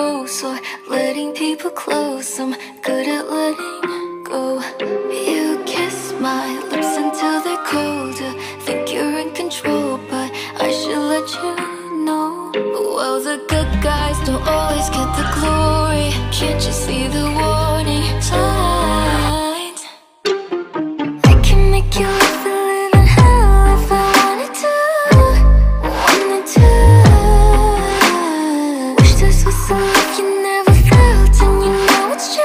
close or letting people close. I'm good at letting go. You kiss my lips until they're colder. Think you're in control, but I should let you know. Well, the good guys don't always get the glory. Can't you see the warning signs? I can make you